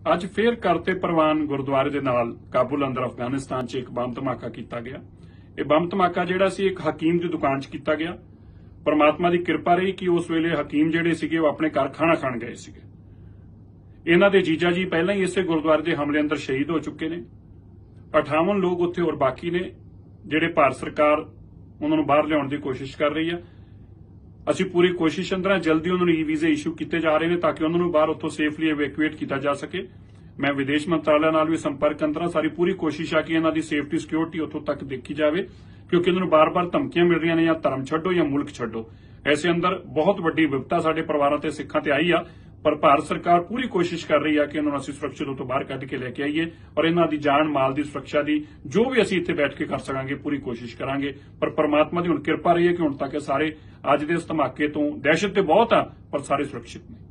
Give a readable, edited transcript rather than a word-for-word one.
ਅੱਜ ਫੇਰ ਕਰਤੇ ਪ੍ਰਵਾਨ ਗੁਰਦੁਆਰੇ ਦੇ ਨਾਲ ਕਾਬੁਲ ਅੰਦਰ ਅਫਗਾਨਿਸਤਾਨ 'ਚ ਇੱਕ ਬੰਬ ਧਮਾਕਾ ਕੀਤਾ ਗਿਆ। ਇਹ ਬੰਬ ਧਮਾਕਾ ਜਿਹੜਾ ਸੀ ਇੱਕ ਹਕੀਮ ਦੀ ਦੁਕਾਨ 'ਚ ਕੀਤਾ ਗਿਆ। ਪਰਮਾਤਮਾ ਦੀ ਕਿਰਪਾ ਰਹੀ ਕਿ ਉਸ ਵੇਲੇ ਹਕੀਮ ਜਿਹੜੇ ਸੀਗੇ ਉਹ ਆਪਣੇ ਘਰ ਖਾਣਾ ਖਾਣ ਗਏ ਸੀਗੇ। ਇਹਨਾਂ ਦੇ ਜੀਜਾ ਜੀ ਪਹਿਲਾਂ ਹੀ ਇਸੇ ਗੁਰਦੁਆਰੇ ਦੇ ਹਮਲੇ ਅੰਦਰ ਸ਼ਹੀਦ ਹੋ ਚੁੱਕੇ ਨੇ। 58 ਲੋਕ ਉੱਥੇ ਹੋਰ ਬਾਕੀ ਨੇ ਜਿਹੜੇ ਭਾਰਤ ਸਰਕਾਰ ਉਹਨਾਂ ਨੂੰ ਬਾਹਰ ਲਿਆਉਣ ਦੀ ਕੋਸ਼ਿਸ਼ ਕਰ ਰਹੀ ਆ। ਅਸੀਂ ਪੂਰੀ ਕੋਸ਼ਿਸ਼ ਅੰਦਰ ਜਲਦੀ ਉਹਨਾਂ ਨੂੰ ਵੀਜ਼ੇ ਇਸ਼ੂ ਕੀਤੇ ਜਾ ਰਹੇ ਨੇ ਤਾਂ ਕਿ ਉਹਨਾਂ ਨੂੰ ਬਾਹਰ ਉੱਥੋਂ ਸੇਫਲੀ ਇਵੈਕੂਏਟ ਕੀਤਾ ਜਾ ਸਕੇ। ਮੈਂ ਵਿਦੇਸ਼ ਮੰਤਰਾਲਾ ਨਾਲ ਵੀ ਸੰਪਰਕ ਅੰਦਰ ਸਾਰੀ ਪੂਰੀ ਕੋਸ਼ਿਸ਼ ਆ ਕਿ ਇਹਨਾਂ ਦੀ ਸੇਫਟੀ ਸਿਕਿਉਰਿਟੀ ਉੱਥੋਂ ਤੱਕ ਦੇਖੀ ਜਾਵੇ, ਕਿਉਂਕਿ ਇਹਨਾਂ ਨੂੰ ਬਾਰ-ਬਾਰ ਧਮਕੀਆਂ ਮਿਲ ਰਹੀਆਂ ਨੇ ਜਾਂ ਧਰਮ ਛੱਡੋ ਜਾਂ ਮੁਲਕ ਛੱਡੋ। ਐਸੇ ਅੰਦਰ ਬਹੁਤ ਵੱਡੀ ਵਿਪਤਾ ਸਾਡੇ ਪਰਿਵਾਰਾਂ ਤੇ ਸਿੱਖਾਂ ਤੇ ਆਈ ਆ, ਪਰ ਭਾਰਤ ਸਰਕਾਰ ਪੂਰੀ ਕੋਸ਼ਿਸ਼ ਕਰ ਰਹੀ ਆ ਕਿ ਇਹਨਾਂ ਨੂੰ ਅਸੀਂ ਸੁਰੱਖਿਅਤ ਤੋਂ ਬਾਹਰ ਕੱਢ ਕੇ ਲੈ ਕੇ ਆਈਏ ਔਰ ਇਹਨਾਂ ਦੀ ਜਾਨ ਮਾਲ ਦੀ ਸੁਰੱਖਿਆ ਦੀ ਜੋ ਵੀ ਅਸੀਂ ਇੱਥੇ ਬੈਠ ਕੇ ਕਰ ਸਕਾਂਗੇ ਪੂਰੀ ਕੋਸ਼ਿਸ਼ ਕਰਾਂਗੇ। ਪਰ ਪਰਮਾਤਮਾ ਦੀ ਹੁਣ ਕਿਰਪਾ ਰਹੀ ਹੈ ਕਿ ਹੁਣ ਤੱਕ ਸਾਰੇ ਅੱਜ ਦੇ ਇਸ ਧਮਾਕੇ ਤੋਂ ਦਹਿਸ਼ਤ ਤੇ ਬਹੁਤ ਆ ਪਰ ਸਾਰੇ ਸੁਰੱਖਿਅਤ ਨੇ।